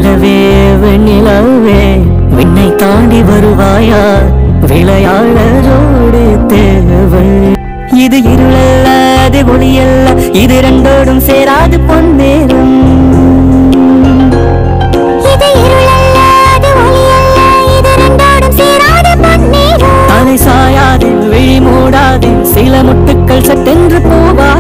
நிலவே வெண்ணிலவே விண்ணை தாண்டி வருவாயா விளையாடரோடு தேவள். இது இருளல்ல அது ஒளியல்ல, இது ரெண்டோடும் சேராது பொன்னேரம். தலை சாயாதே விழி மூடாதே, சில முட்டுக்கள் சட்டென்று போவா